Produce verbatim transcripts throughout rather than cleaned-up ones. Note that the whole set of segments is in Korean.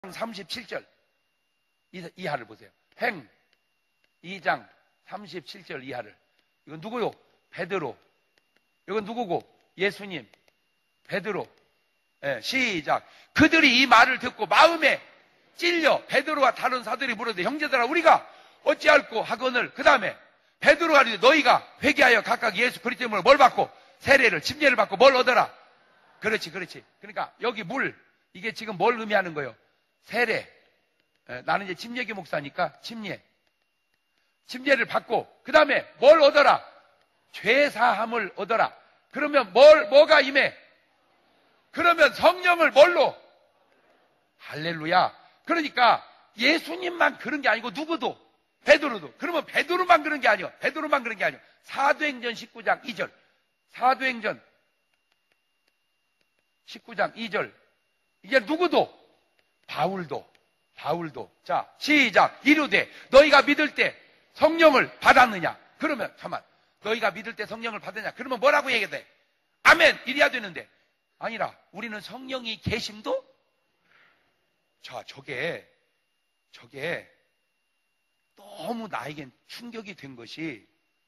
삼십칠 절 이하를 보세요. 행 이 장 삼십칠 절 이하를. 이건 누구요? 베드로. 이건 누구고? 예수님. 베드로. 예, 시작. 그들이 이 말을 듣고 마음에 찔려 베드로와 다른 사들이 물었는데, 형제들아 우리가 어찌할꼬 하거늘. 그 다음에 베드로가 이르되 너희가 회개하여 각각 예수 그리스도 이름으로 뭘 받고? 세례를, 침례를 받고 뭘 얻어라? 그렇지, 그렇지. 그러니까 여기 물, 이게 지금 뭘 의미하는 거예요? 세례. 에, 나는 이제 침례교 목사니까 침례. 침례를 받고 그 다음에 뭘 얻어라? 죄사함을 얻어라. 그러면 뭘, 뭐가 임해? 그러면 성령을 뭘로? 할렐루야. 그러니까 예수님만 그런 게 아니고 누구도, 베드로도. 그러면 베드로만 그런 게 아니요. 베드로만 그런 게 아니요. 사도행전 십구 장 이 절. 사도행전 십구 장 이 절. 이게 누구도? 바울도. 바울도. 자, 시작. 이르되 너희가 믿을 때 성령을 받았느냐? 그러면 잠깐만, 너희가 믿을 때 성령을 받았냐? 그러면 뭐라고 얘기해야 돼? 아멘 이래야 되는데, 아니라 우리는 성령이 계심도. 자, 저게 저게 너무 나에겐 충격이 된 것이,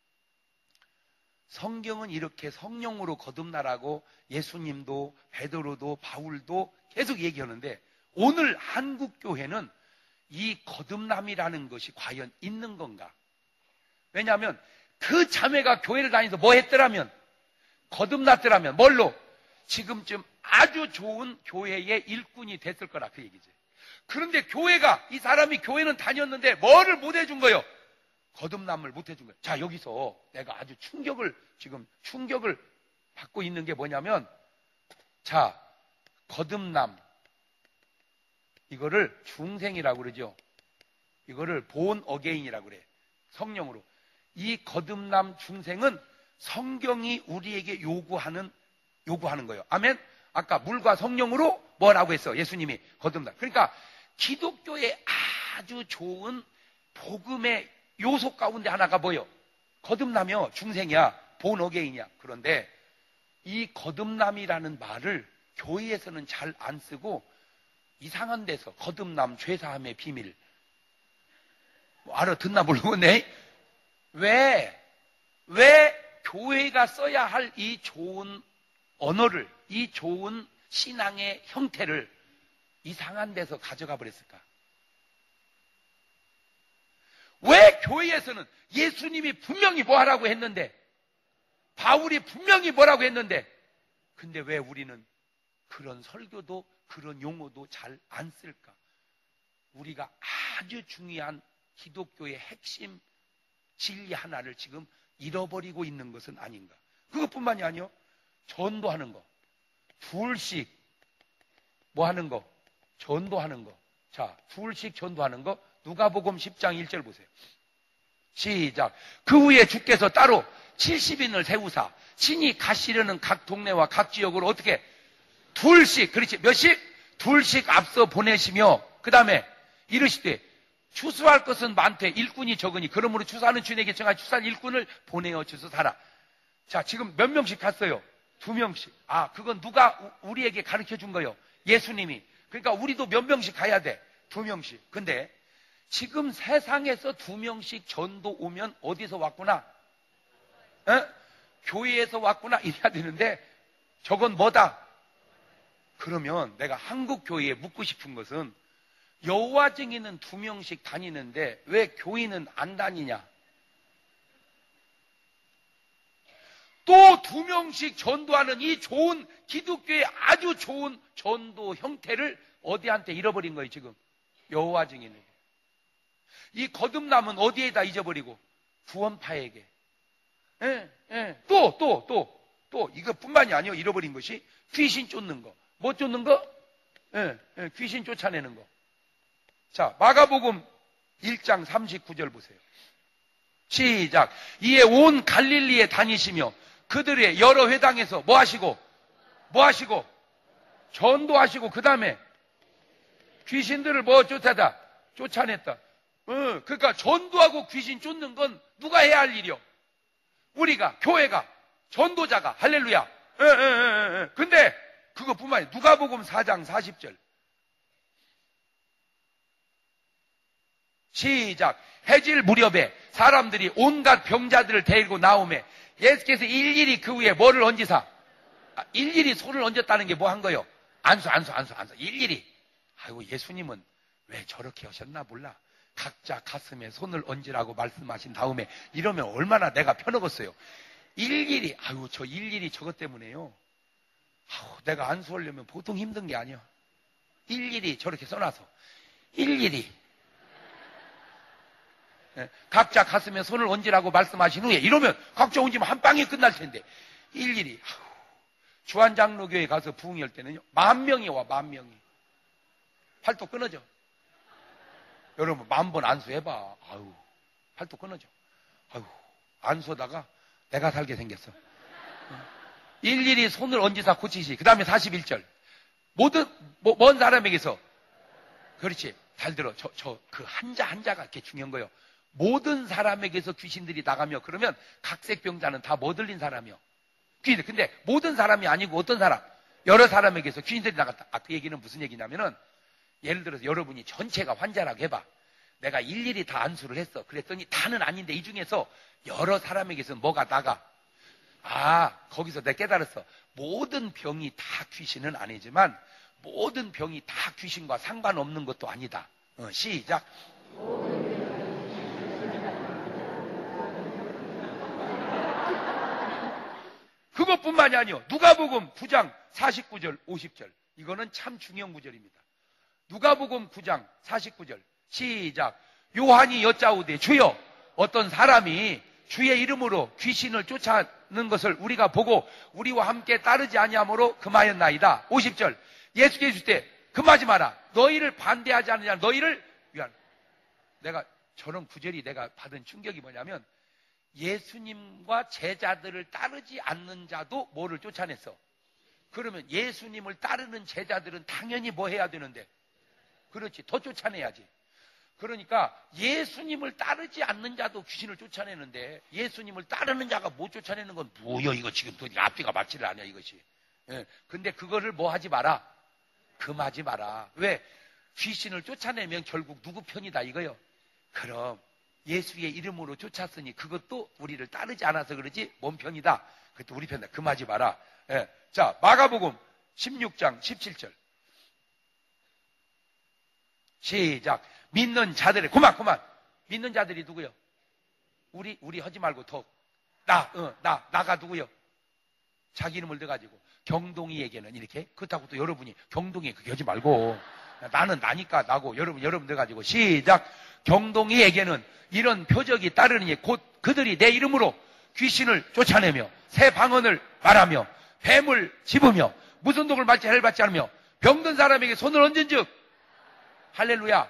성경은 이렇게 성령으로 거듭나라고 예수님도 베드로도 바울도 계속 얘기하는데, 오늘 한국 교회는 이 거듭남이라는 것이 과연 있는 건가? 왜냐하면 그 자매가 교회를 다니면서 뭐 했더라면, 거듭났더라면 뭘로? 지금쯤 아주 좋은 교회의 일꾼이 됐을 거라, 그 얘기지. 그런데 교회가, 이 사람이 교회는 다녔는데 뭐를 못 해준 거예요? 거듭남을 못 해준 거예요. 자, 여기서 내가 아주 충격을, 지금 충격을 받고 있는 게 뭐냐면, 자, 거듭남, 이거를 중생이라고 그러죠. 이거를 본 어게인이라고 그래. 성령으로. 이 거듭남 중생은 성경이 우리에게 요구하는 요구하는 거예요. 아멘. 아까 물과 성령으로 뭐라고 했어? 예수님이 거듭남. 그러니까 기독교의 아주 좋은 복음의 요소 가운데 하나가 뭐예요? 거듭남이요. 중생이야. 본 어게인이야. 그런데 이 거듭남이라는 말을 교회에서는 잘 안 쓰고 이상한 데서 거듭남, 죄사함의 비밀, 뭐 알아듣나 모르겠네. 왜, 왜 교회가 써야 할 이 좋은 언어를, 이 좋은 신앙의 형태를 이상한 데서 가져가 버렸을까? 왜 교회에서는 예수님이 분명히 뭐 하라고 했는데, 바울이 분명히 뭐라고 했는데, 근데 왜 우리는 그런 설교도 그런 용어도 잘 안 쓸까? 우리가 아주 중요한 기독교의 핵심 진리 하나를 지금 잃어버리고 있는 것은 아닌가? 그것뿐만이 아니요. 전도하는 거. 둘씩 뭐 하는 거? 전도하는 거. 자, 둘씩 전도하는 거. 누가복음 십 장 일 절 보세요. 시작. 그 후에 주께서 따로 칠십 인을 세우사 친히 가시려는 각 동네와 각 지역으로 어떻게? 둘씩, 그렇지. 몇씩? 둘씩 앞서 보내시며, 그 다음에 이르시되 추수할 것은 많되 일꾼이 적으니 그러므로 추수하는 주인에게 정한 추수할 일꾼을 보내어 주소서라. 자, 지금 몇 명씩 갔어요? 두 명씩. 아, 그건 누가 우리에게 가르쳐 준 거예요? 예수님이. 그러니까 우리도 몇 명씩 가야 돼? 두 명씩. 근데 지금 세상에서 두 명씩 전도 오면 어디서 왔구나? 에? 교회에서 왔구나 이래야 되는데, 저건 뭐다? 그러면 내가 한국 교회에 묻고 싶은 것은, 여호와 증인은 두 명씩 다니는데 왜 교인은 안 다니냐? 또 두 명씩 전도하는 이 좋은 기독교의 아주 좋은 전도 형태를 어디한테 잃어버린 거예요 지금? 여호와 증인에게. 이 거듭남은 어디에다 잊어버리고? 구원파에게. 예, 예. 또, 또, 또, 또 이것뿐만이 아니에요. 잃어버린 것이 귀신 쫓는 거. 뭐 쫓는 거? 예, 예, 귀신 쫓아내는 거. 자, 마가복음 일 장 삼십구 절 보세요. 시작. 이에 온 갈릴리에 다니시며 그들의 여러 회당에서 뭐 하시고? 뭐 하시고? 전도하시고, 그 다음에 귀신들을 뭐 쫓아다? 쫓아냈다. 어, 그러니까 전도하고 귀신 쫓는 건 누가 해야 할 일이요? 우리가, 교회가, 전도자가. 할렐루야. 에, 에, 에, 에. 근데 그것뿐만 아니라 누가복음 사 장 사십 절. 시작. 해질 무렵에 사람들이 온갖 병자들을 데리고 나오매 예수께서 일일이 그 위에 뭐를 얹으사? 아, 일일이 손을 얹었다는 게 뭐 한 거요? 안수, 안수, 안수, 안수. 일일이. 아이고, 예수님은 왜 저렇게 하셨나 몰라. 각자 가슴에 손을 얹으라고 말씀하신 다음에 이러면 얼마나 내가 편하겠어요. 일일이, 아유, 저 일일이 저것 때문에요. 아우, 내가 안수하려면 보통 힘든 게 아니야. 일일이 저렇게 써놔서. 일일이. 네, 각자 가슴에 손을 얹으라고 말씀하신 후에 이러면 각자 얹으면 한 방에 끝날 텐데. 일일이. 아우, 주한장로교회 가서 부흥할 때는요, 만 명이 와, 만 명이. 팔뚝 끊어져. 여러분, 만 번 안수해봐. 아유, 팔뚝 끊어져. 아유, 안수하다가 내가 살게 생겼어. 일일이 손을 얹으사 고치시. 그 다음에 사십일 절. 모든, 뭐, 먼 사람에게서. 그렇지. 잘 들어. 저, 저, 그 한자, 한자가 이렇게 중요한 거예요. 모든 사람에게서 귀신들이 나가며, 그러면 각색병자는 다 뭐 들린 사람이요? 귀신들. 근데 모든 사람이 아니고 어떤 사람? 여러 사람에게서 귀신들이 나갔다. 아, 그 얘기는 무슨 얘기냐면은, 예를 들어서 여러분이 전체가 환자라고 해봐. 내가 일일이 다 안수를 했어. 그랬더니 다는 아닌데 이 중에서 여러 사람에게서 뭐가 나가. 아, 거기서 내가 깨달았어. 모든 병이 다 귀신은 아니지만 모든 병이 다 귀신과 상관없는 것도 아니다. 어, 시작. 그것뿐만이 아니요. 누가복음 구 장 사십구 절 오십 절. 이거는 참 중요한 구절입니다. 누가복음 구 장 사십구 절 시작. 요한이 여짜오되 주여, 어떤 사람이 주의 이름으로 귀신을 쫓아는 것을 우리가 보고 우리와 함께 따르지 아니하므로 금하였나이다. 오십 절. 예수께서 주실 때 금하지 마라. 너희를 반대하지 않느냐. 너희를 위한. 내가 저런 구절이 내가 받은 충격이 뭐냐면, 예수님과 제자들을 따르지 않는 자도 뭐를 쫓아냈어. 그러면 예수님을 따르는 제자들은 당연히 뭐 해야 되는데? 그렇지, 더 쫓아내야지. 그러니까 예수님을 따르지 않는 자도 귀신을 쫓아내는데 예수님을 따르는 자가 못 쫓아내는 건 뭐야 이거 지금 또 앞뒤가 맞지를 않아 이것이. 예. 근데 그거를 뭐 하지 마라. 금하지 마라. 왜? 귀신을 쫓아내면 결국 누구 편이다 이거요. 그럼 예수의 이름으로 쫓았으니 그것도 우리를 따르지 않아서 그러지 뭔 편이다. 그것도 우리 편이다. 금하지 마라. 예. 자, 마가복음 십육 장 십칠 절 시작. 믿는 자들의, 그만, 그만. 믿는 자들이 누구요? 우리, 우리 하지 말고 더. 나, 어, 나, 나가 누구요? 자기 이름을 넣어가지고. 경동이에게는 이렇게. 그렇다고 또 여러분이 경동이 그렇게 하지 말고. 나는 나니까 나고, 여러분, 여러분 넣어가지고. 시작. 경동이에게는 이런 표적이 따르니 곧 그들이 내 이름으로 귀신을 쫓아내며 새 방언을 말하며 뱀을 집으며 무슨 독을 맞지 해를 받지 않으며 병든 사람에게 손을 얹은 즉 할렐루야.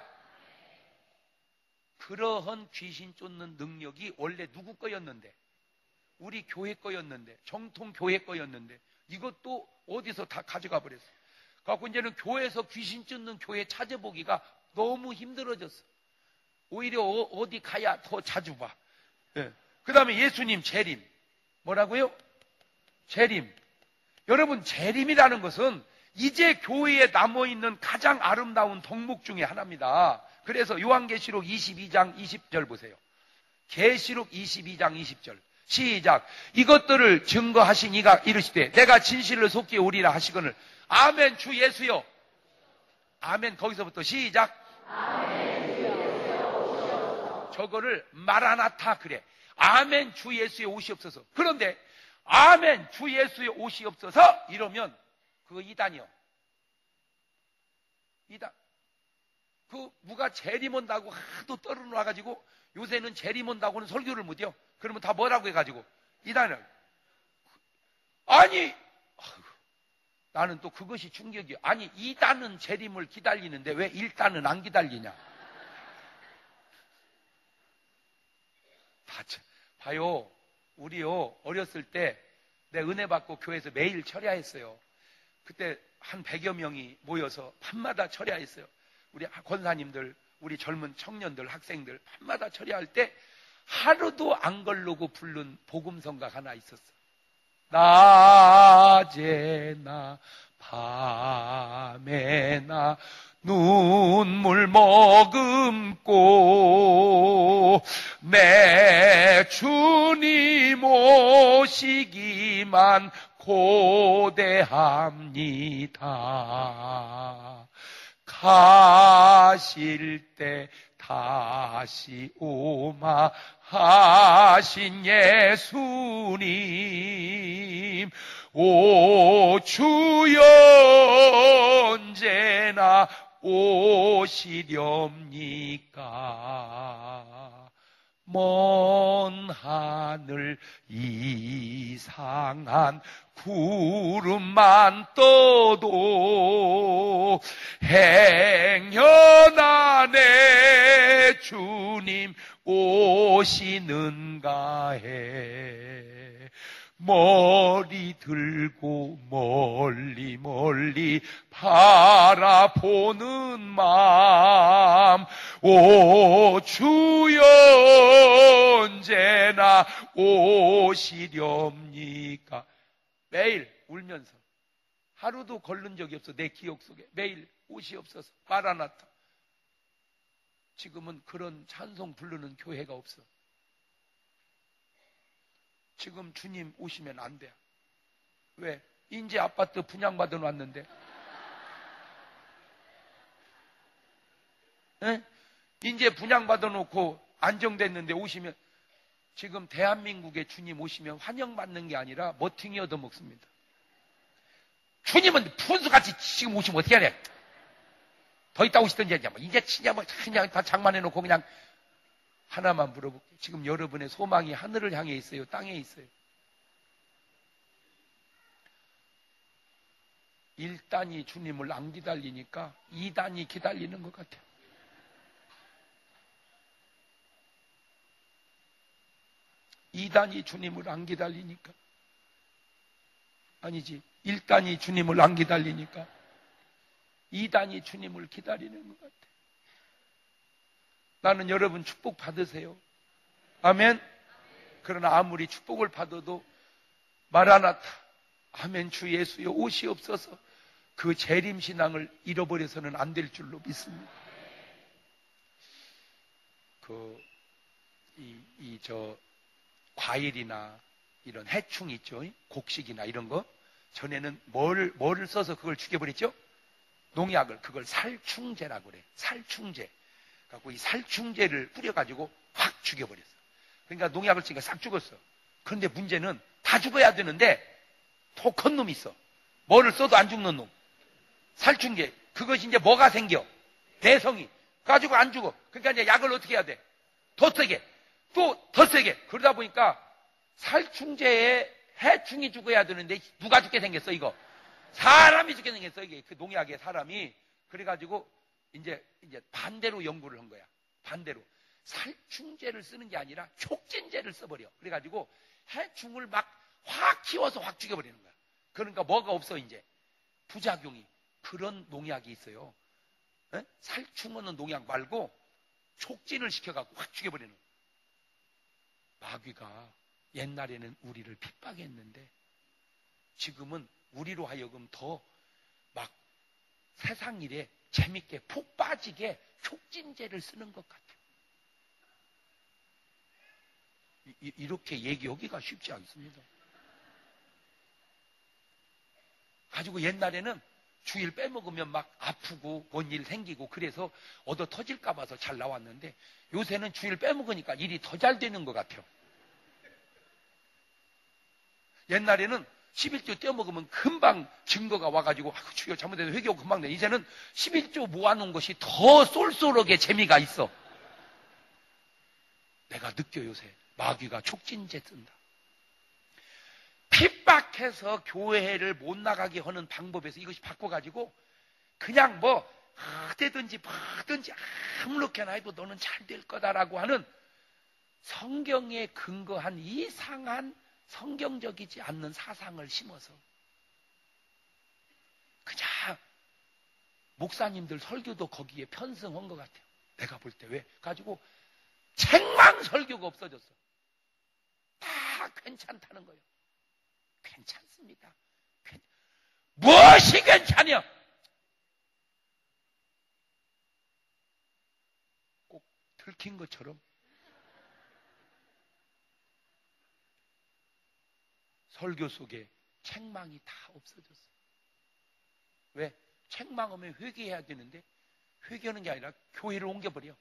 그러한 귀신 쫓는 능력이 원래 누구 거였는데? 우리 교회 거였는데, 정통 교회 거였는데 이것도 어디서 다 가져가 버렸어. 그래서 이제는 교회에서 귀신 쫓는 교회 찾아보기가 너무 힘들어졌어. 오히려 어디 가야 더 자주 봐. 네. 그 다음에 예수님 재림. 뭐라고요? 재림. 여러분, 재림이라는 것은 이제 교회에 남아있는 가장 아름다운 덕목 중에 하나입니다. 그래서 요한계시록 이십이 장 이십 절 보세요. 계시록 이십이 장 이십 절 시작. 이것들을 증거하신 이가 이르시되 내가 진실을 속기에 오리라 하시거늘 아멘. 주 예수여. 아멘. 거기서부터 시작. 아멘. 주 예수여. 저거를 마라나타 그래. 아멘. 주 예수의 오시옵소서. 그런데 아멘. 주 예수의 오시옵소서 이러면 그거 이단이요. 이단. 그 누가 재림 온다고 하도 떨어놔가지고 요새는 재림 온다고는 설교를 못해요. 그러면 다 뭐라고 해가지고 이단을. 아니 나는 또 그것이 충격이야. 아니 이단은 재림을 기다리는데 왜 일단은 안 기다리냐. 다 봐요. 우리요 어렸을 때 내 은혜 받고 교회에서 매일 철야했어요. 그때 한 백여 명이 모여서 밤마다 철야했어요. 우리 권사님들, 우리 젊은 청년들, 학생들 밤마다 철야할 때 하루도 안 걸르고 부른 복음성가 하나 있었어. 낮에나 밤에나 눈물 머금고 내 주님 오시기만 고대합니다. 가실 때 다시 오마 하신 예수님, 오 주여 언제나 오시렵니까? 먼 하늘 이상한 구름만 떠도 행여 안에 주님 오시는가 해. 머리 들고 멀리 멀리 바라보는 마음, 오 주여 언제나 오시렵니까? 매일 울면서, 하루도 걸른 적이 없어. 내 기억 속에 매일 오시옵소서, 마라나타. 지금은 그런 찬송 부르는 교회가 없어. 지금 주님 오시면 안 돼. 왜? 인제 아파트 분양받아 놨는데. 에? 인제 분양받아 놓고 안정됐는데 오시면, 지금 대한민국에 주님 오시면 환영받는 게 아니라 머팅이 얻어먹습니다. 주님은 푼수같이 지금 오시면 어떻게 하냐? 더 있다 오시던지 하냐? 뭐 이제 치냐? 뭐 그냥 다 장만해놓고 그냥. 하나만 물어볼게요. 지금 여러분의 소망이 하늘을 향해 있어요? 땅에 있어요? 일 단이 주님을 안 기다리니까 이 단이 기다리는 것 같아요. 이 단이 주님을 안 기다리니까, 아니지, 일 단이 주님을 안 기다리니까 이 단이 주님을 기다리는 것 같아요. 나는 여러분 축복 받으세요. 아멘. 그러나 아무리 축복을 받아도 마라나타, 아멘, 주 예수여 오시옵소서, 그 재림신앙을 잃어버려서는 안 될 줄로 믿습니다. 그, 이, 이, 저, 과일이나 이런 해충 있죠? 곡식이나 이런 거. 전에는 뭘, 뭐를 써서 그걸 죽여버렸죠? 농약을. 그걸 살충제라고 그래. 살충제. 갖고 이 살충제를 뿌려가지고 확 죽여버렸어. 그러니까 농약을 쓰니까 싹 죽었어. 그런데 문제는 다 죽어야 되는데 독한 놈이 있어. 뭐를 써도 안 죽는 놈. 살충제. 그것이 이제 뭐가 생겨? 내성이. 가지고 안 죽어. 그러니까 이제 약을 어떻게 해야 돼? 더 세게. 또 더 세게. 그러다 보니까 살충제에 해충이 죽어야 되는데 누가 죽게 생겼어, 이거? 사람이 죽게 생겼어, 이게. 그 농약에 사람이. 그래가지고 이제, 이제 반대로 연구를 한 거야. 반대로. 살충제를 쓰는 게 아니라 촉진제를 써버려. 그래가지고 해충을 막 확 키워서 확 죽여버리는 거야. 그러니까 뭐가 없어, 이제. 부작용이. 그런 농약이 있어요. 에? 살충하는 농약 말고 촉진을 시켜갖고 확 죽여버리는 거야. 마귀가 옛날에는 우리를 핍박했는데 지금은 우리로 하여금 더 막 세상 일에 재밌게 푹 빠지게 촉진제를 쓰는 것 같아요. 이, 이렇게 얘기하기가 쉽지 않습니다. 가지고 옛날에는 주일 빼먹으면 막 아프고 뭔 일 생기고 그래서 얻어 터질까 봐서 잘 나왔는데 요새는 주일 빼먹으니까 일이 더 잘 되는 것 같아요. 옛날에는 십일조 떼어먹으면 금방 증거가 와가지고 아, 주여 잘못해서 회개하고 금방 돼. 이제는 십일조 모아놓은 것이 더 쏠쏠하게 재미가 있어. 내가 느껴 요새 마귀가 촉진제 쓴다. 핍박해서 교회를 못 나가게 하는 방법에서 이것이 바꿔가지고 그냥 뭐 어디든지 뭐든지 아무렇게나 해도 너는 잘 될 거다라고 하는 성경에 근거한 이상한 성경적이지 않는 사상을 심어서 그냥 목사님들 설교도 거기에 편승한 것 같아요. 내가 볼 때 왜? 가지고 책망 설교가 없어졌어. 다 괜찮다는 거예요. 괜찮습니다. 괜... 무엇이 괜찮냐? 들킨 것처럼. 설교 속에 책망이 다 없어졌어. 왜? 책망하면 회개해야 되는데 회개하는 게 아니라 교회를 옮겨버려.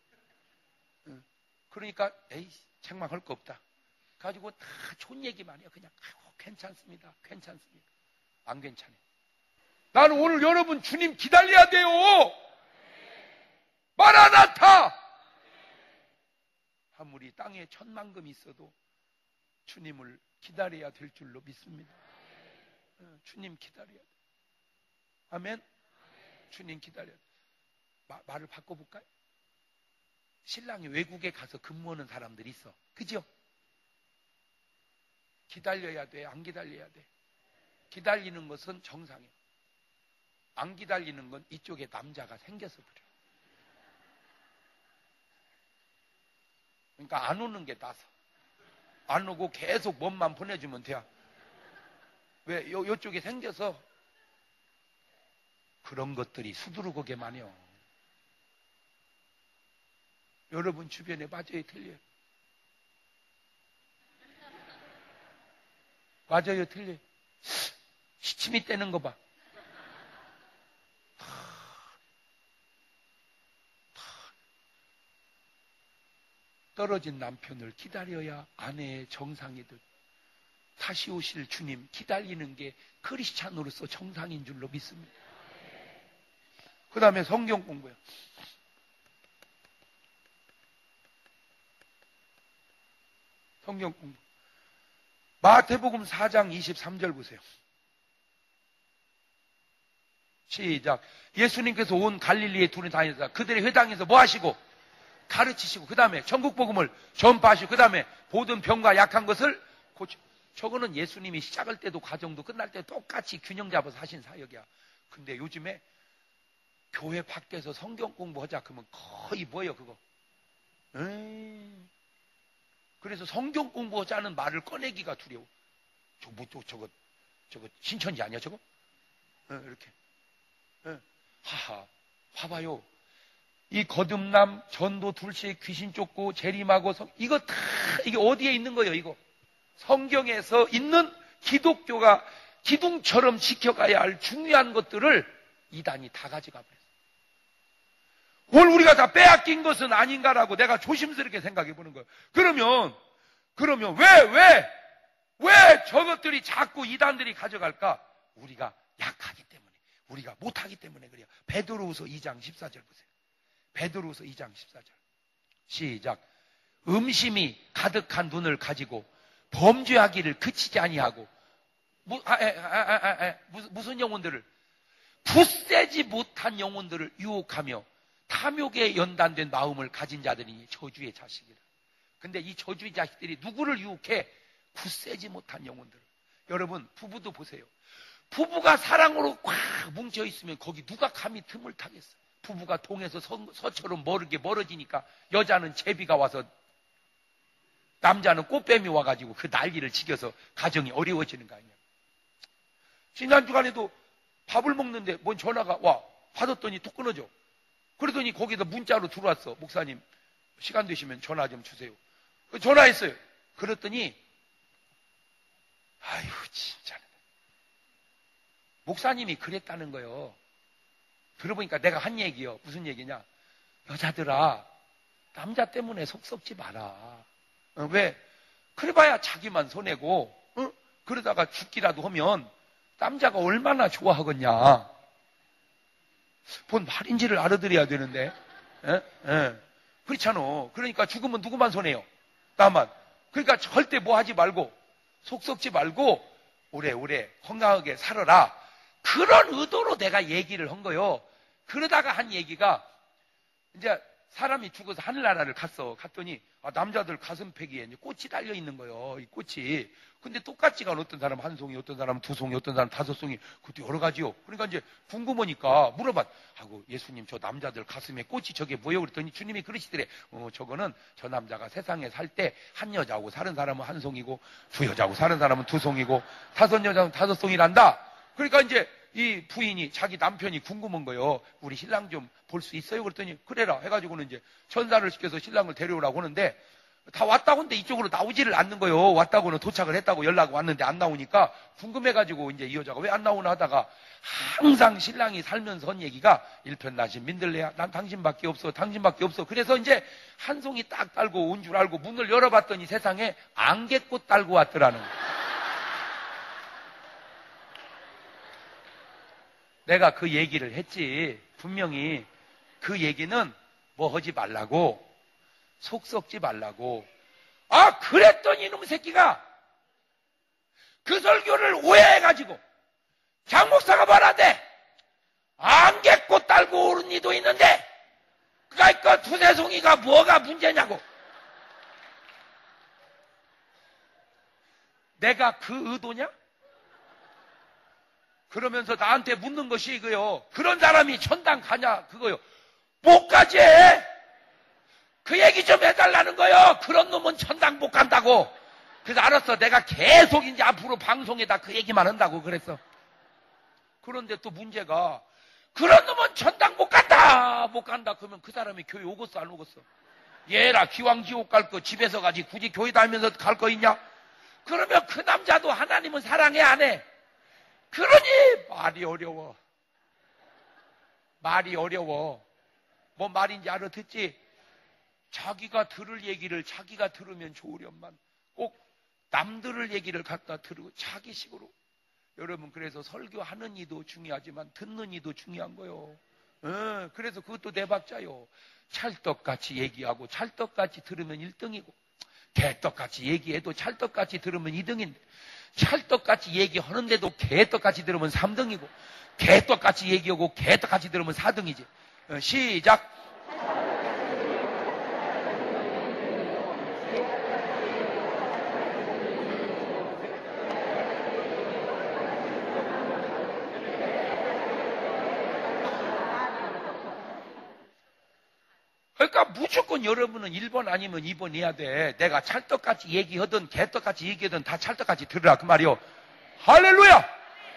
그러니까 에이 책망할 거 없다. 가지고 다 좋은 얘기만 해요. 그냥 아이고, 괜찮습니다. 괜찮습니다. 안 괜찮아요. 나는 오늘 여러분 주님 기다려야 돼요. 마라나타. 아무리 땅에 천만금이 있어도 주님을 기다려야 될 줄로 믿습니다. 주님 기다려야 돼. 아멘. 주님 기다려야 돼. 마, 말을 바꿔볼까요? 신랑이 외국에 가서 근무하는 사람들이 있어. 그죠? 기다려야 돼? 안 기다려야 돼? 기다리는 것은 정상이에요. 안 기다리는 건 이쪽에 남자가 생겨서 그래. 그러니까 안 오는 게 나서. 안 오고 계속 몸만 보내주면 돼요. 왜? 요, 요쪽에 생겨서 그런 것들이 수두룩하게 많아요. 여러분 주변에 맞아요, 틀려요? 맞아요, 틀려요? 시침이 떼는 거 봐. 떨어진 남편을 기다려야 아내의 정상이듯 다시 오실 주님 기다리는 게 크리스찬으로서 정상인 줄로 믿습니다. 그 다음에 성경 공부요. 성경 공부. 마태복음 사 장 이십삼 절 보세요. 시작. 예수님께서 온 갈릴리에 둘이 다니다가 그들의 회당에서 뭐 하시고? 가르치시고, 그 다음에 천국복음을 전파하시고, 그 다음에 모든 병과 약한 것을 고치. 저거는 예수님이 시작할 때도 과정도 끝날 때도 똑같이 균형 잡아서 하신 사역이야. 근데 요즘에 교회 밖에서 성경 공부하자 그러면 거의 뭐예요 그거? 에이. 그래서 성경 공부하자는 말을 꺼내기가 두려워. 저, 뭐, 저, 저거, 저거 신천지 아니야 저거? 어, 이렇게. 어. 하하, 봐봐요. 이 거듭남, 전도, 둘째, 귀신 쫓고, 재림하고, 성, 이거 다, 이게 어디에 있는 거예요, 이거? 성경에서 있는 기독교가 기둥처럼 지켜가야 할 중요한 것들을 이단이 다 가져가 버렸어요. 오늘 우리가 다 빼앗긴 것은 아닌가라고 내가 조심스럽게 생각해 보는 거예요. 그러면, 그러면 왜, 왜, 왜 저것들이 자꾸 이단들이 가져갈까? 우리가 약하기 때문에, 우리가 못하기 때문에 그래요. 베드로후서 이 장 십사 절 보세요. 베드로후서 이 장 십사 절. 시작. 음심이 가득한 눈을 가지고 범죄하기를 그치지 아니하고, 무, 아, 아, 아, 아, 아, 무슨, 무슨 영혼들을? 굳세지 못한 영혼들을 유혹하며 탐욕에 연단된 마음을 가진 자들이 저주의 자식이라. 근데 이 저주의 자식들이 누구를 유혹해? 굳세지 못한 영혼들을. 여러분, 부부도 보세요. 부부가 사랑으로 꽉 뭉쳐 있으면 거기 누가 감히 틈을 타겠어? 부부가 동에서 서, 서처럼 멀게 멀어지니까 여자는 제비가 와서, 남자는 꽃뱀이 와가지고 그 난리를 지겨서 가정이 어려워지는 거 아니야. 지난 주간에도 밥을 먹는데 뭔 전화가 와. 받았더니 또 끊어져. 그러더니 거기다 문자로 들어왔어. 목사님 시간 되시면 전화 좀 주세요. 전화했어요. 그랬더니 아유 진짜 목사님이 그랬다는 거예요. 들어보니까 내가 한 얘기요. 무슨 얘기냐? 여자들아, 남자 때문에 속 썩지 마라. 어, 왜? 그래봐야 자기만 손해고, 어? 그러다가 죽기라도 하면 남자가 얼마나 좋아하겠냐. 뭔 말인지를 알아들어야 되는데. 에? 에. 그렇잖아. 그러니까 죽으면 누구만 손해요? 나만. 그러니까 절대 뭐 하지 말고, 속 썩지 말고 오래오래 건강하게 살아라. 그런 의도로 내가 얘기를 한 거요. 그러다가 한 얘기가, 이제 사람이 죽어서 하늘나라를 갔어. 갔더니 아, 남자들 가슴팩에 이제 꽃이 달려 있는 거예요. 이 꽃이. 근데 똑같지가 않아. 어떤 사람은 한 송이, 어떤 사람은 두 송이, 어떤 사람은 다섯 송이. 그것도 여러 가지요. 그러니까 이제 궁금하니까 물어봤. 하고 예수님 저 남자들 가슴에 꽃이 저게 뭐예요? 그랬더니 주님이 그러시더래. 어, 저거는 저 남자가 세상에 살 때 한 여자하고 사는 사람은 한 송이고, 두 여자하고 사는 사람은 두 송이고, 다섯 여자는 다섯 송이란다. 그러니까 이제 이 부인이 자기 남편이 궁금한 거요. 우리 신랑 좀 볼 수 있어요? 그랬더니 그래라 해가지고는 이제 천사를 시켜서 신랑을 데려오라고 하는데 다 왔다고 하는데 이쪽으로 나오지를 않는 거요. 왔다고는 도착을 했다고 연락 왔는데 안 나오니까 궁금해가지고 이제 이 여자가 왜 안 나오나 하다가 항상 신랑이 살면서 한 얘기가 일편단심 민들레야. 난 당신밖에 없어. 당신밖에 없어. 그래서 이제 한 송이 딱 달고 온 줄 알고 문을 열어봤더니 세상에 안개꽃 달고 왔더라는 거야. 내가 그 얘기를 했지. 분명히 그 얘기는 뭐 하지 말라고, 속 썩지 말라고. 아, 그랬더니 이놈 새끼가 그 설교를 오해해가지고 장 목사가 말하대. 안개꽃 달고 오른 이도 있는데 그러니까 두세송이가 뭐가 문제냐고. 내가 그 의도냐? 그러면서 나한테 묻는 것이 이거요. 그런 사람이 천당 가냐? 그거요. 못 가지. 그 얘기 좀 해달라는 거요. 그런 놈은 천당 못 간다고. 그래서 알았어. 내가 계속 이제 앞으로 방송에다 그 얘기만 한다고 그랬어. 그런데 또 문제가 그런 놈은 천당 못 간다. 못 간다. 그러면 그 사람이 교회 오겠어 안 오겠어? 얘라 기왕지옥 갈 거 집에서 가지 굳이 교회 다니면서 갈 거 있냐? 그러면 그 남자도 하나님은 사랑해 안 해? 그러니 말이 어려워. 말이 어려워. 뭐 말인지 알아듣지? 자기가 들을 얘기를 자기가 들으면 좋으련만 꼭 남들을 얘기를 갖다 들고 자기식으로. 여러분 그래서 설교하는 이도 중요하지만 듣는 이도 중요한 거요. 어, 그래서 그것도 네 박자요. 찰떡같이 얘기하고 찰떡같이 들으면 일 등이고 개떡같이 얘기해도 찰떡같이 들으면 이 등인데 찰떡같이 얘기하는데도 개떡같이 들으면 삼 등이고 개떡같이 얘기하고 개떡같이 들으면 사 등이지. 어, 시작. 그러니까 무조건 여러분은 일 번 아니면 이 번 해야 돼. 내가 찰떡같이 얘기하든 개떡같이 얘기하든 다 찰떡같이 들으라 그 말이요. 할렐루야.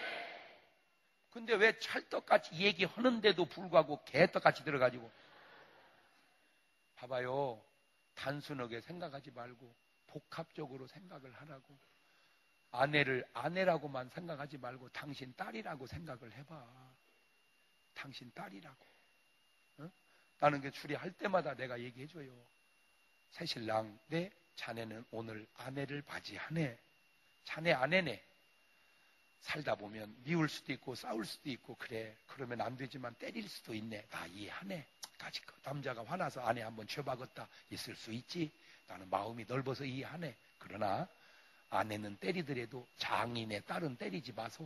근데 왜 찰떡같이 얘기하는데도 불구하고 개떡같이 들어가지고. 봐봐요. 단순하게 생각하지 말고 복합적으로 생각을 하라고. 아내를 아내라고만 생각하지 말고 당신 딸이라고 생각을 해봐. 당신 딸이라고. 어? 나는 그 추리할 때마다 내가 얘기해줘요. 새신랑, 네, 자네는 오늘 아내를 맞이하네. 자네 아내네. 살다 보면 미울 수도 있고 싸울 수도 있고 그래. 그러면 안 되지만 때릴 수도 있네. 나 이해하네. 아직 남자가 화나서 아내 한번 쳐박았다. 있을 수 있지. 나는 마음이 넓어서 이해하네. 그러나 아내는 때리더라도 장인의 딸은 때리지 마소.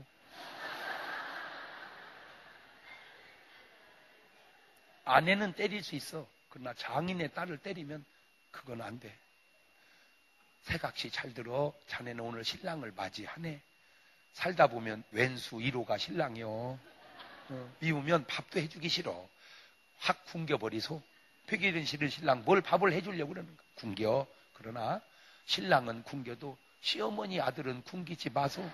아내는 때릴 수 있어. 그러나 장인의 딸을 때리면 그건 안 돼. 새각시 잘 들어. 자네는 오늘 신랑을 맞이하네. 살다 보면 왼수 일 호가 신랑이요. 어, 미우면 밥도 해주기 싫어. 확 굶겨버리소. 폐기는 싫은 신랑 뭘 밥을 해주려고 그러는가. 굶겨. 그러나 신랑은 굶겨도 시어머니 아들은 굶기지 마소.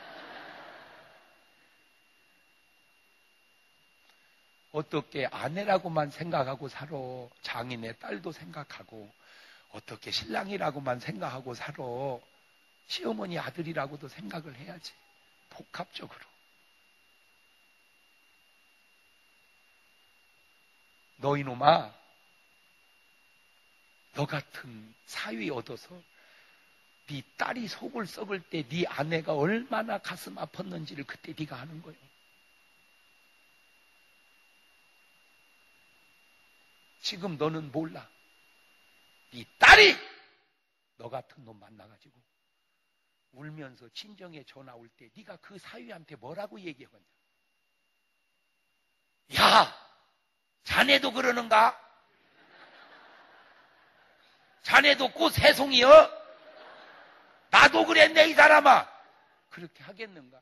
어떻게 아내라고만 생각하고 살아. 장인의 딸도 생각하고. 어떻게 신랑이라고만 생각하고 살아. 시어머니 아들이라고도 생각을 해야지. 복합적으로. 너 이놈아, 너 같은 사위 얻어서 네 딸이 속을 썩을 때 네 아내가 얼마나 가슴 아팠는지를 그때 네가 아는 거예요. 지금 너는 몰라. 네 딸이 너 같은 놈 만나가지고 울면서 친정에 전화 올 때 네가 그 사위한테 뭐라고 얘기하냐. 야, 자네도 그러는가? 자네도 꽃 새송이여? 나도 그랬네 이 사람아. 그렇게 하겠는가?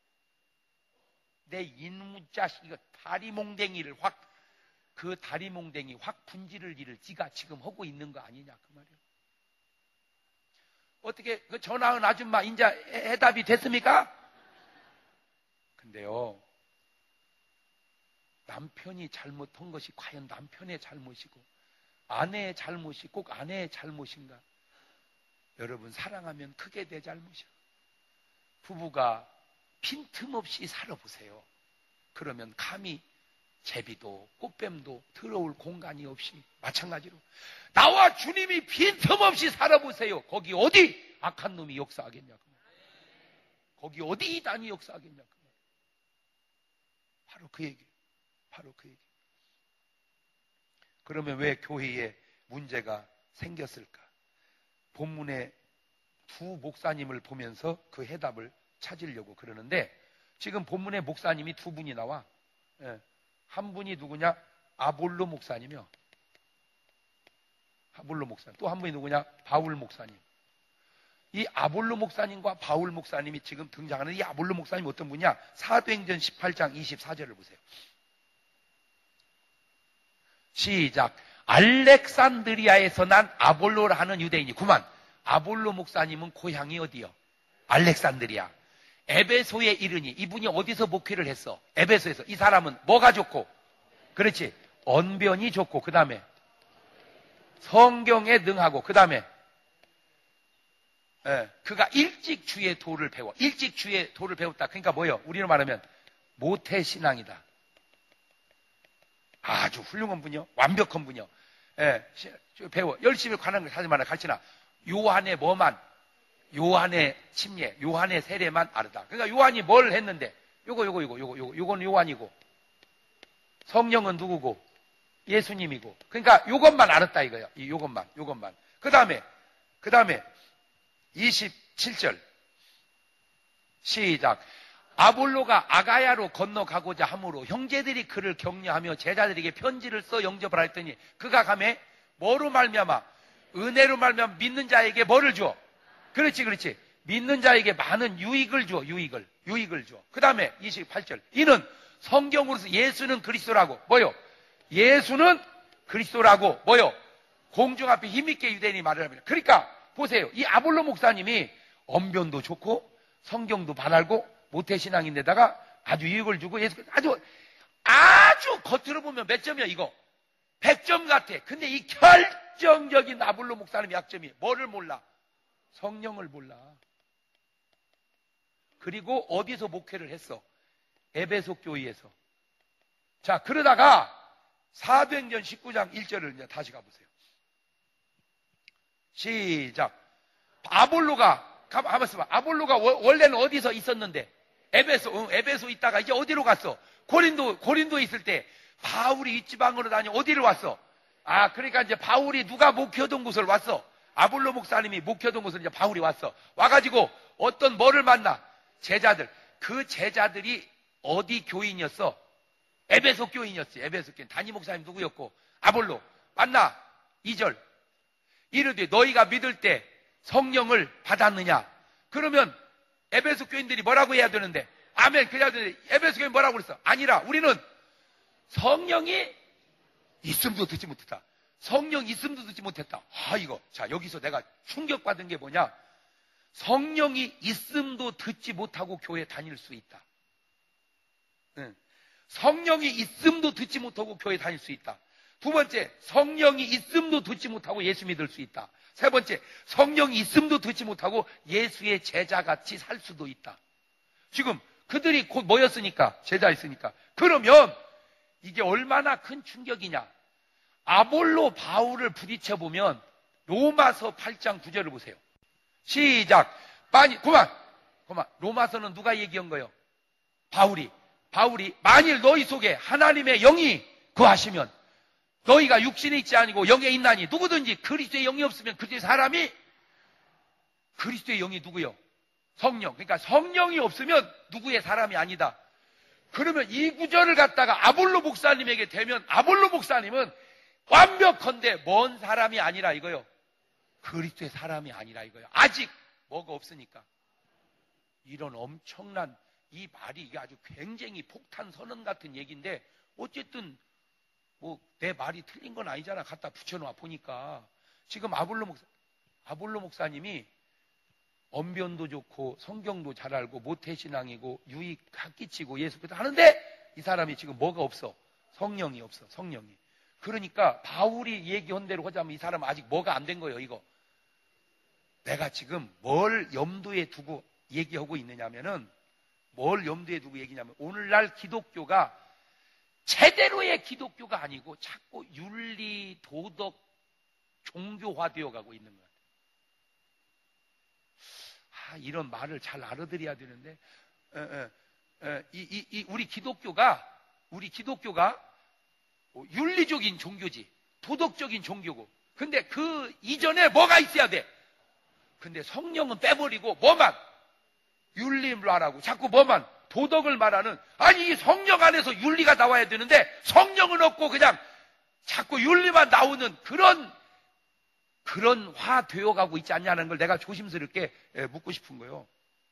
내 이놈 자식 이거 다리몽댕이를 확 그 다리몽댕이 확 분지를 일을 지가 지금 하고 있는 거 아니냐 그 말이야. 어떻게 그 전화한 아줌마 인자 해답이 됐습니까? 근데요, 남편이 잘못한 것이 과연 남편의 잘못이고 아내의 잘못이 꼭 아내의 잘못인가? 여러분, 사랑하면 크게 내 잘못이야. 부부가 빈틈없이 살아보세요. 그러면 감히 제비도 꽃뱀도 들어올 공간이 없이, 마찬가지로 나와 주님이 빈틈없이 살아보세요. 거기 어디 악한 놈이 역사하겠냐고. 거기 어디 이단이 역사하겠냐고. 바로 그 얘기. 바로 그 얘기. 그러면 왜 교회에 문제가 생겼을까? 본문의 두 목사님을 보면서 그 해답을 찾으려고 그러는데, 지금 본문의 목사님이 두 분이 나와. 한 분이 누구냐? 아볼로 목사님이요. 아볼로 목사님. 또 한 분이 누구냐? 바울 목사님. 이 아볼로 목사님과 바울 목사님이 지금 등장하는 이 아볼로 목사님 어떤 분이냐? 사도행전 십팔 장 이십사 절을 보세요. 시작. 알렉산드리아에서 난 아볼로라 하는 유대인이 구만. 아볼로 목사님은 고향이 어디요? 알렉산드리아. 에베소에 이르니, 이분이 어디서 목회를 했어? 에베소에서. 이 사람은 뭐가 좋고? 그렇지, 언변이 좋고, 그 다음에 성경에 능하고, 그 다음에 예, 그가 일찍 주의 도를 배워. 일찍 주의 도를 배웠다. 그러니까 뭐예요? 우리로 말하면 모태신앙이다. 아주 훌륭한 분이요, 완벽한 분이요. 예, 배워. 열심히 관한 걸 하지 마라. 가르치나 요한의 뭐만, 요한의 침례, 요한의 세례만 알았다. 그러니까 요한이 뭘 했는데, 요거 요거 요거 요거 요거 요건 요한이고, 성령은 누구고? 예수님이고. 그러니까 요것만 알았다 이거예요. 이 요것만, 요것만. 그 다음에 그 다음에 이십칠 절 시작. 아볼로가 아가야로 건너가고자 함으로 형제들이 그를 격려하며 제자들에게 편지를 써 영접을 했더니, 그가 가매 뭐로 말미암아? 은혜로 말미암아 믿는 자에게 뭐를 줘? 그렇지, 그렇지. 믿는 자에게 많은 유익을 줘, 유익을. 유익을 줘. 그 다음에 이십팔 절. 이는 성경으로서 예수는 그리스도라고. 뭐요? 예수는 그리스도라고. 뭐요? 공중 앞에 힘있게 유대인이 말을 합니다. 그러니까 보세요. 이 아볼로 목사님이 언변도 좋고 성경도 잘 알고 모태신앙인데다가 아주 유익을 주고 예수, 아주 아주 겉으로 보면 몇 점이야 이거? 백 점 같아. 근데 이 결정적인 아볼로 목사님의 약점이 뭐를 몰라? 성령을 몰라. 그리고 어디서 목회를 했어? 에베소 교회에서. 자, 그러다가 사도행전 십구 장 일 절을 이제 다시 가보세요. 시작. 아볼로가, 가만 있어봐. 아볼로가 원래는 어디서 있었는데? 에베소, 응, 에베소 있다가 이제 어디로 갔어? 고린도, 고린도에 있을 때 바울이 윗지방으로 다녀 어디로 왔어? 아, 그러니까 이제 바울이 누가 목회하던 곳을 왔어. 아볼로 목사님이 목회하던 곳을 이제 바울이 왔어. 와가지고 어떤 뭐를 만나? 제자들. 그 제자들이 어디 교인이었어? 에베소 교인이었어. 에베소 교인. 담임 목사님 누구였고? 아볼로. 만나. 이 절. 이르되 너희가 믿을 때 성령을 받았느냐? 그러면 에베소 교인들이 뭐라고 해야 되는데? 아멘. 그자들이 에베소 교인 뭐라고 그랬어? 아니라 우리는 성령이 있음도 듣지 못했다. 성령 있음도 듣지 못했다. 아, 이거. 자, 여기서 내가 충격받은 게 뭐냐? 성령이 있음도 듣지 못하고 교회 다닐 수 있다. 응. 성령이 있음도 듣지 못하고 교회 다닐 수 있다. 두 번째, 성령이 있음도 듣지 못하고 예수 믿을 수 있다. 세 번째, 성령이 있음도 듣지 못하고 예수의 제자같이 살 수도 있다. 지금 그들이 곧 모였으니까, 제자였으니까. 그러면 이게 얼마나 큰 충격이냐. 아볼로 바울을 부딪혀보면 로마서 팔 장 구 절을 보세요. 시작. 많이, 그만, 그만. 로마서는 누가 얘기한 거예요? 바울이. 바울이 만일 너희 속에 하나님의 영이 거하시면 너희가 육신에 있지 아니고 영에 있나니 누구든지 그리스도의 영이 없으면 그리스도의 사람이, 그리스도의 영이 누구요? 성령. 그러니까 성령이 없으면 누구의 사람이 아니다. 그러면 이 구절을 갖다가 아볼로 목사님에게 대면 아볼로 목사님은 완벽한데 뭔 사람이 아니라 이거요. 그리스도의 사람이 아니라 이거요. 아직 뭐가 없으니까. 이런 엄청난 이 말이 이게 아주 굉장히 폭탄 선언 같은 얘기인데, 어쨌든 뭐 내 말이 틀린 건 아니잖아. 갖다 붙여놓아 보니까. 지금 아볼로 목사, 아볼로 목사님이 언변도 좋고 성경도 잘 알고 모태신앙이고 유익 끼치고 예수 그리스도 하는데 이 사람이 지금 뭐가 없어? 성령이 없어, 성령이. 그러니까 바울이 얘기한 대로 하자면 이 사람은 아직 뭐가 안 된 거예요, 이거. 내가 지금 뭘 염두에 두고 얘기하고 있느냐면은, 뭘 염두에 두고 얘기냐면, 오늘날 기독교가 제대로의 기독교가 아니고 자꾸 윤리, 도덕, 종교화되어 가고 있는 것 같아요. 아, 이런 말을 잘 알아들어야 되는데, 에, 에, 에, 이, 이, 이 우리 기독교가, 우리 기독교가 윤리적인 종교지, 도덕적인 종교고, 근데 그 이전에 뭐가 있어야 돼? 근데 성령은 빼버리고 뭐만? 윤리를 말하고 자꾸 뭐만? 도덕을 말하는, 아니 이 성령 안에서 윤리가 나와야 되는데 성령은 없고 그냥 자꾸 윤리만 나오는 그런 그런 화 되어 가고 있지 않냐는 걸 내가 조심스럽게 묻고 싶은 거예요.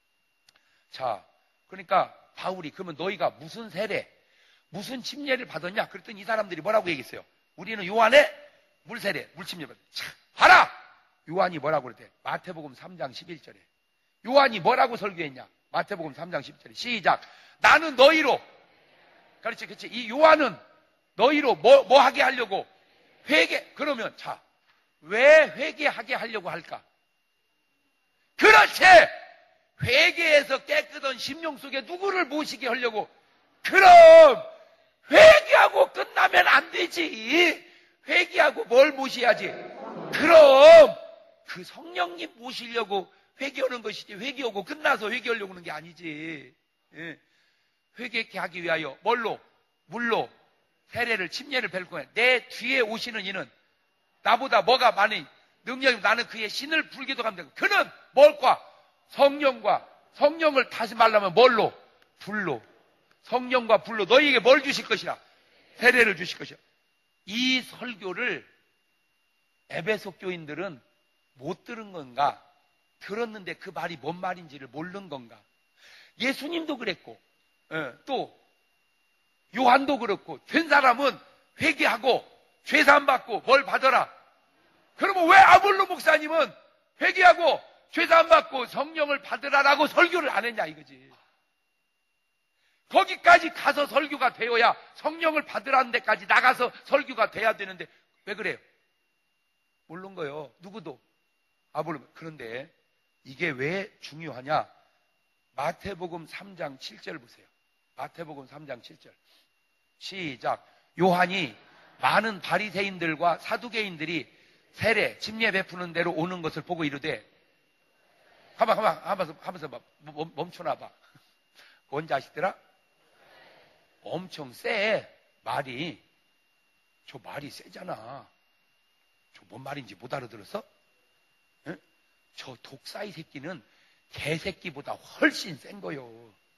자, 그러니까 바울이 그러면 너희가 무슨 세례, 무슨 침례를 받았냐? 그랬더니 이 사람들이 뭐라고 얘기했어요? 우리는 요한의 물세례, 물침례 받았다. 자, 봐라! 요한이 뭐라고 그랬대? 마태복음 삼 장 십일 절에. 요한이 뭐라고 설교했냐? 마태복음 삼 장 십일 절에. 시작. 나는 너희로. 그렇지, 그렇지. 이 요한은 너희로 뭐, 뭐 하게 하려고? 회개. 그러면, 자, 왜 회개하게 하려고 할까? 그렇지! 회개해서 깨끗한 심령 속에 누구를 모시게 하려고? 그럼, 회개하고 끝나면 안 되지. 회개하고 뭘 모셔야지? 그럼, 그 성령님 모시려고 회개하는 것이지, 회개하고 끝나서 회개하려고 하는 게 아니지. 예. 회개케 하기 위하여 뭘로? 물로 세례를, 침례를 뵐 거야. 내 뒤에 오시는 이는 나보다 뭐가 많이 능력이, 나는 그의 신을 풀기도 합니다. 그는 뭘까? 성령과, 성령을 다시 말하면 뭘로? 불로. 성령과 불로 너희에게 뭘 주실 것이라? 세례를 주실 것이라. 이 설교를 에베소 교인들은 못 들은 건가? 들었는데 그 말이 뭔 말인지를 모르는 건가? 예수님도 그랬고, 예, 또 요한도 그렇고, 된 사람은 회개하고 죄사함 받고 뭘 받아라. 그러면 왜 아볼로 목사님은 회개하고 죄사함 받고 성령을 받으라라고 설교를 안 했냐 이거지. 거기까지 가서 설교가 되어야, 성령을 받으라는 데까지 나가서 설교가 돼야 되는데 왜 그래요? 모르는 거예요. 누구도. 아볼로. 그런데 이게 왜 중요하냐? 마태복음 삼 장 칠 절 보세요. 마태복음 삼 장 칠 절. 시작. 요한이 많은 바리새인들과 사두개인들이 세례, 침례 베푸는 대로 오는 것을 보고 이르되, 가만, 가만, 하면서, 하면서 멈춰놔봐. 뭔지 아시더라? 엄청 세, 말이. 저 말이 세잖아. 저 뭔 말인지 못 알아들었어? 응? 저 독사이 새끼는 개새끼보다 훨씬 센 거요.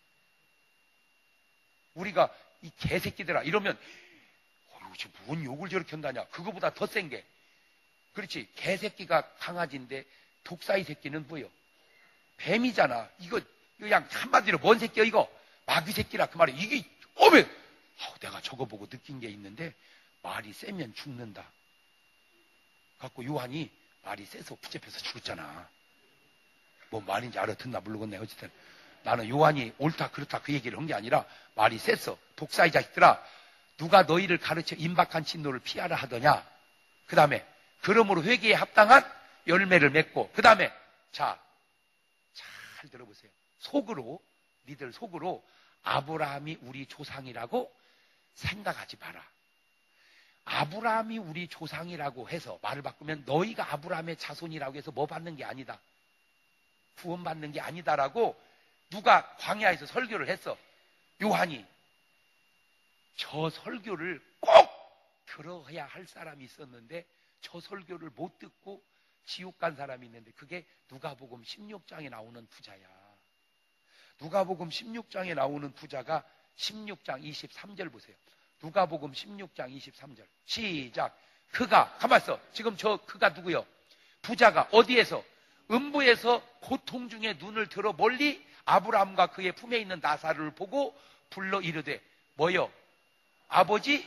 우리가 이 개새끼들아 이러면, 어휴, 저 뭔 욕을 저렇게 한다냐. 그거보다 더 센 게. 그렇지. 개새끼가 강아지인데 독사이 새끼는 뭐요? 뱀이잖아. 이거, 이거 그냥 한마디로 뭔 새끼야 이거? 마귀 새끼라 그 말이야. 이게 어메! 아우, 내가 저거 보고 느낀 게 있는데 말이 세면 죽는다. 갖고 요한이 말이 세서 붙잡혀서 죽었잖아. 뭐 말인지 알아듣나 모르겠네. 어쨌든 나는 요한이 옳다 그렇다 그 얘기를 한 게 아니라 말이 셌어. 독사이 자식들아, 누가 너희를 가르쳐 임박한 진노를 피하라 하더냐. 그 다음에 그러므로 회개에 합당한 열매를 맺고, 그 다음에 자, 잘 들어보세요. 속으로, 니들 속으로 아브라함이 우리 조상이라고 생각하지 마라. 아브라함이 우리 조상이라고 해서 말을 바꾸면 너희가 아브라함의 자손이라고 해서 뭐 받는 게 아니다. 구원받는 게 아니다라고 누가 광야에서 설교를 했어. 요한이. 저 설교를 꼭 들어야 할 사람이 있었는데 저 설교를 못 듣고 지옥 간 사람이 있는데 그게 누가복음 십육 장에 나오는 부자야. 누가복음 십육 장에 나오는 부자가 십육 장 이십삼 절 보세요. 누가복음 십육 장 이십삼 절. 시작. 그가, 가만있어. 지금 저 그가 누구요? 부자가 어디에서? 음부에서 고통 중에 눈을 들어 멀리 아브라함과 그의 품에 있는 나사로를 보고 불러 이르되, 뭐요? 아버지?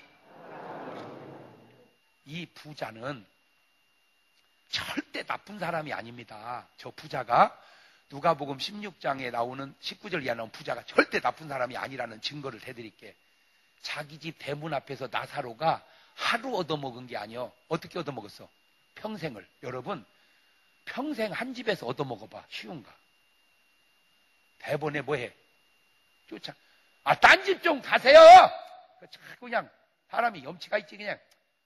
이 부자는 절대 나쁜 사람이 아닙니다. 저 부자가 누가복음 십육 장에 나오는 십구 절 이하 나온 부자가 절대 나쁜 사람이 아니라는 증거를 대드릴게. 자기 집 대문 앞에서 나사로가 하루 얻어먹은 게 아니요. 어떻게 얻어먹었어? 평생을. 여러분, 평생 한 집에서 얻어먹어봐. 쉬운가? 대본에 뭐해? 쫓아. 아, 딴 집 좀 가세요! 자꾸 그냥 사람이 염치가 있지, 그냥.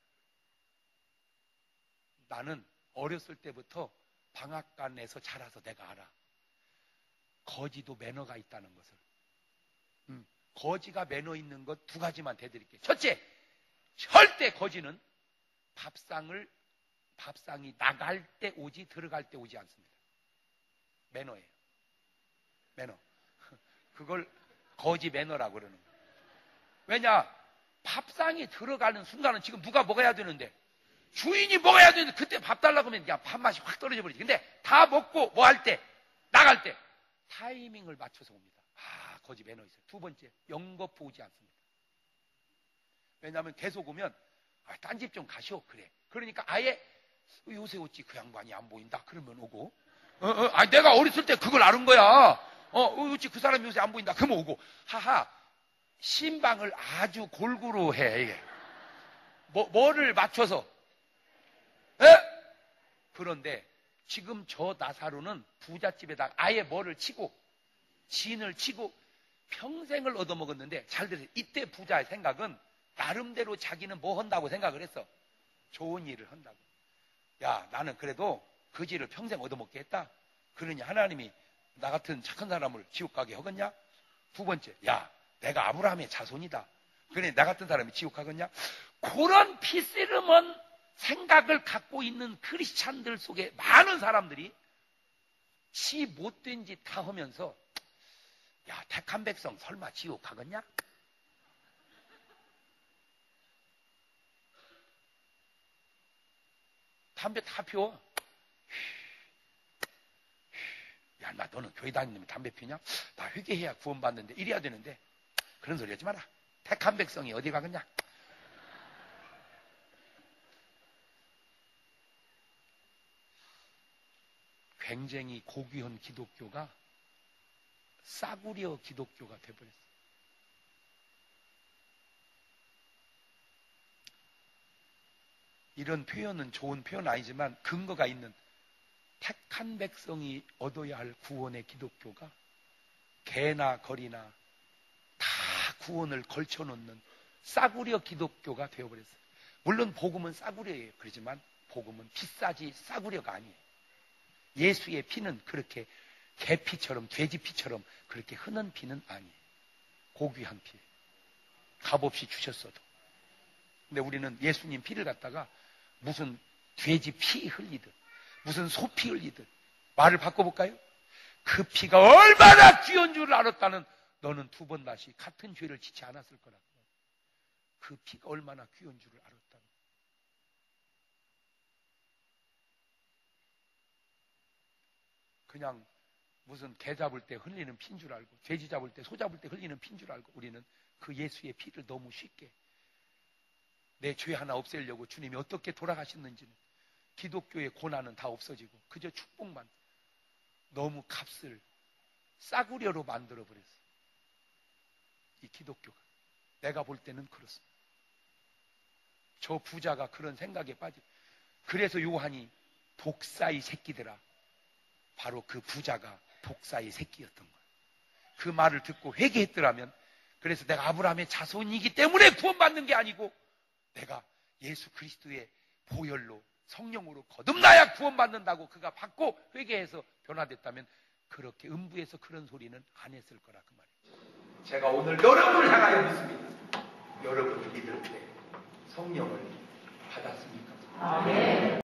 나는 어렸을 때부터 방앗간에서 자라서 내가 알아. 거지도 매너가 있다는 것을. 음, 거지가 매너 있는 것 두 가지만 대드릴게요. 첫째, 절대 거지는 밥상을, 밥상이 나갈 때 오지 들어갈 때 오지 않습니다. 매너예요. 매너. 그걸 거지 매너라고 그러는 거예요. 왜냐? 밥상이 들어가는 순간은 지금 누가 먹어야 되는데, 주인이 먹어야 되는데, 그때 밥 달라고 하면 그냥 밥맛이 확 떨어져 버리지. 근데 다 먹고 뭐 할 때, 나갈 때, 타이밍을 맞춰서 옵니다. 아, 거지 매너 있어요. 두 번째, 연거푸 오지 않습니다. 왜냐하면 계속 오면, 아, 딴 집 좀 가시오. 그래. 그러니까 아예, 요새 어찌 그 양반이 안 보인다. 그러면 오고, 어, 어, 아니, 내가 어렸을 때 그걸 아는 거야. 어, 어찌 그 사람이 요새 안 보인다. 그러면 오고, 하하, 신방을 아주 골고루 해. 이게. 뭐, 뭐를 맞춰서. 에? 그런데 지금 저 나사로는 부잣집에다 아예 뭐를 치고, 진을 치고 평생을 얻어먹었는데, 잘 들으세요. 이때 부자의 생각은 나름대로 자기는 뭐 한다고 생각을 했어. 좋은 일을 한다고. 야, 나는 그래도 거지를 평생 얻어먹게 했다. 그러니 하나님이 나 같은 착한 사람을 지옥 가게 하겠냐? 두 번째, 야, 내가 아브라함의 자손이다. 그러니 나 같은 사람이 지옥 가겠냐? 그런 피스름한 생각을 갖고 있는 크리스찬들 속에 많은 사람들이 지 못된 짓 다 하면서, 야, 택한 백성 설마 지옥 가겠냐? 담배 다 피워. 야, 나 너는 교회 다니면 담배 피냐? 나 회개해야 구원받는데 이래야 되는데 그런 소리 하지 마라. 택한 백성이 어디 가겠냐? 굉장히 고귀한 기독교가 싸구려 기독교가 돼버렸어요. 이런 표현은 좋은 표현 아니지만 근거가 있는 택한 백성이 얻어야 할 구원의 기독교가 개나 거리나 다 구원을 걸쳐놓는 싸구려 기독교가 되어버렸어요. 물론 복음은 싸구려예요. 그렇지만 복음은 비싸지 싸구려가 아니에요. 예수의 피는 그렇게 개피처럼 돼지피처럼 그렇게 흐는 피는 아니에요. 고귀한 피예요. 값없이 주셨어도. 근데 우리는 예수님 피를 갖다가 무슨 돼지 피 흘리듯 무슨 소피 흘리듯, 말을 바꿔볼까요? 그 피가 얼마나 귀한 줄 알았다는 너는 두 번 다시 같은 죄를 짓지 않았을 거라고. 그 피가 얼마나 귀한 줄을 알았다는. 그냥 무슨 개 잡을 때 흘리는 피인 줄 알고, 돼지 잡을 때, 소 잡을 때 흘리는 피인 줄 알고, 우리는 그 예수의 피를 너무 쉽게 내 죄 하나 없애려고 주님이 어떻게 돌아가셨는지는, 기독교의 고난은 다 없어지고 그저 축복만, 너무 값을 싸구려로 만들어버렸어요. 이 기독교가. 내가 볼 때는 그렇습니다. 저 부자가 그런 생각에 빠져. 그래서 요한이 독사의 새끼들아, 바로 그 부자가 독사의 새끼였던 거예요. 그 말을 듣고 회개했더라면, 그래서 내가 아브라함의 자손이기 때문에 구원받는 게 아니고 내가 예수 그리스도의 보혈로 성령으로 거듭나야 구원받는다고 그가 받고 회개해서 변화됐다면 그렇게 음부에서 그런 소리는 안 했을 거라 그 말이에요. 제가 오늘 여러분을 향하여 묻습니다. 여러분이 믿을 때 성령을 받았습니까? 아멘.